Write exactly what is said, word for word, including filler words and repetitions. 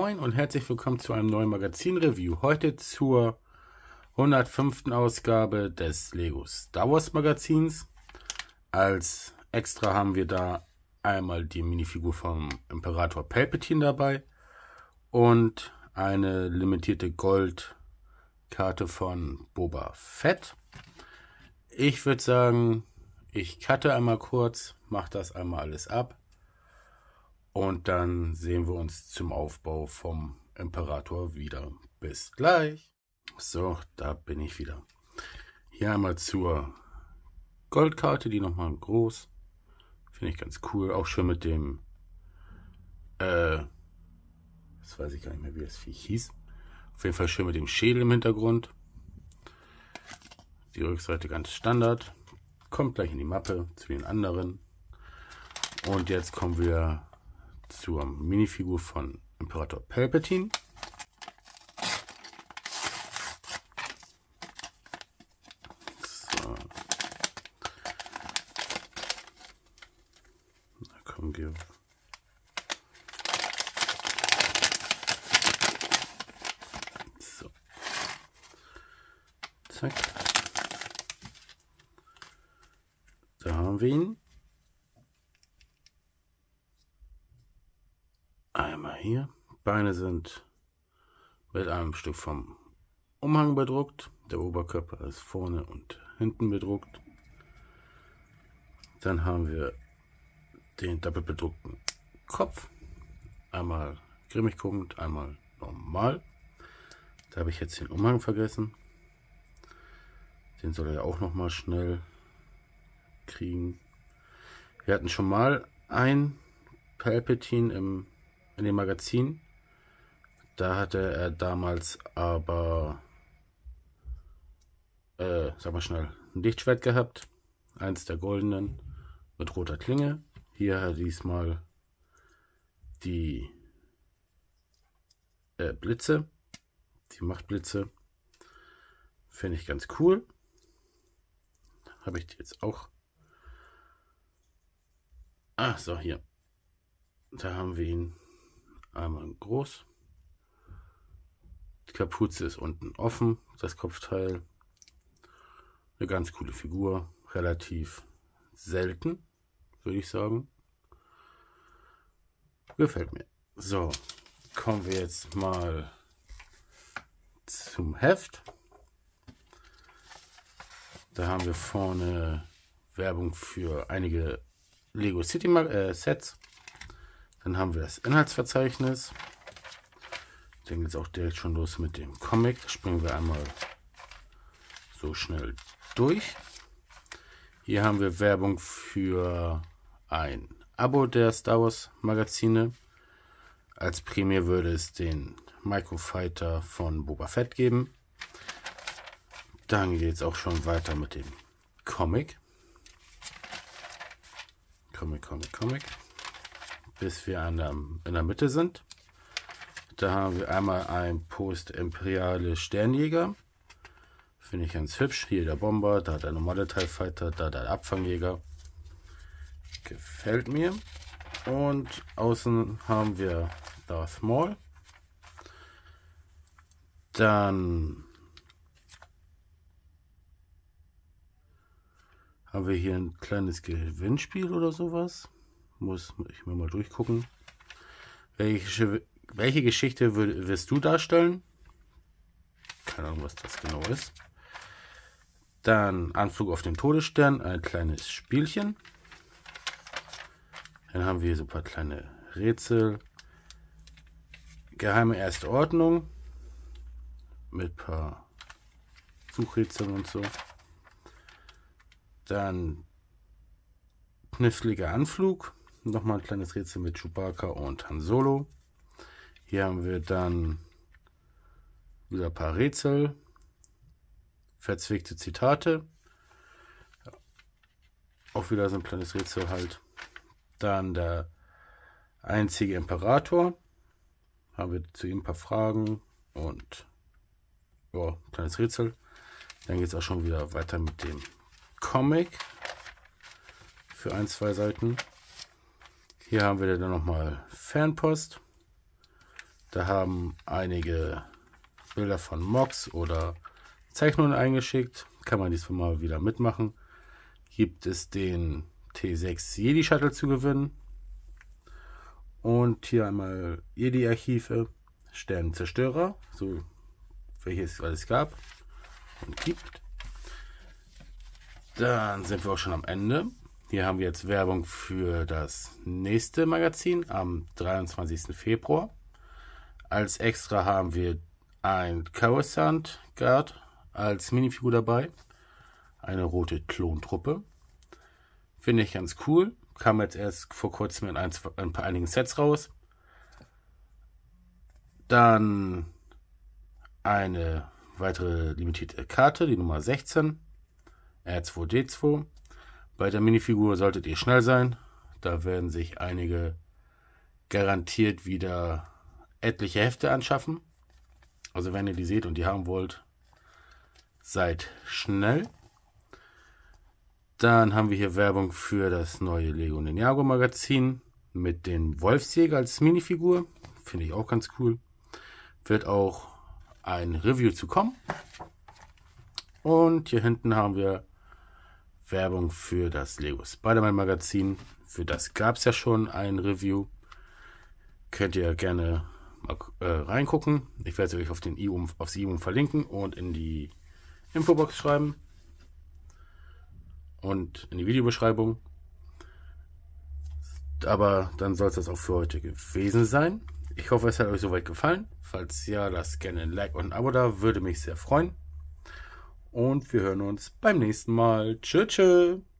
Moin und herzlich willkommen zu einem neuen Magazin-Review. Heute zur hundertfünften Ausgabe des Lego Star Wars Magazins. Als Extra haben wir da einmal die Minifigur vom Imperator Palpatine dabei und eine limitierte Goldkarte von Boba Fett. Ich würde sagen, ich cutte einmal kurz, mache das einmal alles ab. Und dann sehen wir uns zum Aufbau vom Imperator wieder. Bis gleich. So, da bin ich wieder. Hier einmal zur Goldkarte, die nochmal groß. Finde ich ganz cool. Auch schön mit dem, äh, das weiß ich gar nicht mehr, wie das Viech hieß. Auf jeden Fall schön mit dem Schädel im Hintergrund. Die Rückseite ganz Standard. Kommt gleich in die Mappe zu den anderen. Und jetzt kommen wir zur Minifigur von Imperator Palpatine. So. Da kommen wir. So. Zack. Da haben wir ihn. Einmal hier. Beine sind mit einem Stück vom Umhang bedruckt. Der Oberkörper ist vorne und hinten bedruckt. Dann haben wir den doppelt bedruckten Kopf. Einmal grimmig guckend, einmal normal. Da habe ich jetzt den Umhang vergessen. Den soll er ja auch noch mal schnell kriegen. Wir hatten schon mal ein Palpatine im in dem Magazin. Da hatte er damals aber, äh, sag mal schnell, ein Lichtschwert gehabt. Eins der goldenen mit roter Klinge. Hier hat er diesmal die äh, Blitze. Die Machtblitze. Finde ich ganz cool. Habe ich die jetzt auch. Ach so, hier. Da haben wir ihn. Einmal groß. Die Kapuze ist unten offen, das Kopfteil. Eine ganz coole Figur, relativ selten, würde ich sagen. Gefällt mir. So, kommen wir jetzt mal zum Heft. Da haben wir vorne Werbung für einige Lego City äh, Sets. Dann haben wir das Inhaltsverzeichnis. Dann geht es auch direkt schon los mit dem Comic. Da springen wir einmal so schnell durch. Hier haben wir Werbung für ein Abo der Star Wars Magazine. Als Prämie würde es den Microfighter von Boba Fett geben. Dann geht es auch schon weiter mit dem Comic. Comic, Comic, Comic. Bis wir an der, in der Mitte sind. Da haben wir einmal ein Post-Imperiale Sternjäger. Finde ich ganz hübsch. Hier der Bomber, da der normale TIE Fighter, da der Abfangjäger. Gefällt mir. Und außen haben wir Darth Maul. Dann haben wir hier ein kleines Gewinnspiel oder sowas. Muss ich mir mal durchgucken. Welche, welche Geschichte würd, wirst du darstellen? Keine Ahnung, was das genau ist. Dann Anflug auf den Todesstern, ein kleines Spielchen. Dann haben wir so ein paar kleine Rätsel. Geheime Erste Ordnung. Mit ein paar Suchrätseln und so. Dann kniffliger Anflug. Nochmal ein kleines Rätsel mit Chewbacca und Han Solo. Hier haben wir dann wieder ein paar Rätsel. Verzwickte Zitate. Auch wieder so ein kleines Rätsel halt. Dann der einzige Imperator. Haben wir zu ihm ein paar Fragen und ja, ein kleines Rätsel. Dann geht es auch schon wieder weiter mit dem Comic. Für ein, zwei Seiten. Hier haben wir dann nochmal Fanpost. Da haben einige Bilder von Mods oder Zeichnungen eingeschickt. Kann man diesmal mal wieder mitmachen. Gibt es den T sechs Jedi Shuttle zu gewinnen. Und hier einmal Jedi Archive, Sternenzerstörer, so welches alles gab und gibt. Dann sind wir auch schon am Ende. Hier haben wir jetzt Werbung für das nächste Magazin am dreiundzwanzigsten Februar. Als Extra haben wir ein Coruscant Guard als Minifigur dabei. Eine rote Klontruppe. Finde ich ganz cool. Kam jetzt erst vor kurzem in ein, ein paar einigen Sets raus. Dann eine weitere limitierte Karte, die Nummer sechzehn. R zwei D zwei. Bei der Minifigur solltet ihr schnell sein. Da werden sich einige garantiert wieder etliche Hefte anschaffen. Also wenn ihr die seht und die haben wollt, seid schnell. Dann haben wir hier Werbung für das neue Lego Ninjago Magazin mit dem Wolfsjäger als Minifigur. Finde ich auch ganz cool. Wird auch ein Review zu kommen. Und hier hinten haben wir Werbung für das Lego Spider-Man Magazin. Für das gab es ja schon ein Review. Könnt ihr gerne mal äh, reingucken. Ich werde es euch auf den I U, aufs I U verlinken und in die Infobox schreiben. Und in die Videobeschreibung. Aber dann soll es das auch für heute gewesen sein. Ich hoffe, es hat euch soweit gefallen. Falls ja, lasst gerne ein Like und ein Abo da. Würde mich sehr freuen. Und wir hören uns beim nächsten Mal. Tschö, tschö.